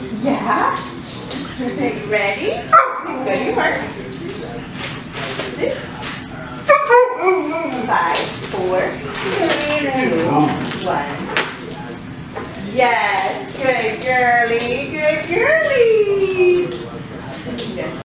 Yeah. Ready? Go to work. Sit. 5, 4, 3, 2, 1. Yes. Good girly. Good girly. Yes.